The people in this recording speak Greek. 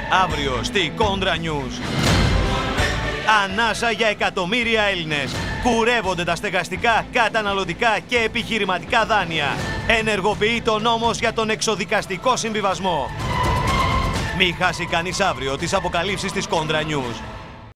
Αύριο στη Κόντρα News. Ανάσα για εκατομμύρια Έλληνες. Κουρεύονται τα στεγαστικά, καταναλωτικά και επιχειρηματικά δάνεια. Ενεργοποιεί ο νόμος για τον εξοδικαστικό συμβιβασμό. Μη χάσει κανείς αύριο τις αποκαλύψεις της Κόντρα News.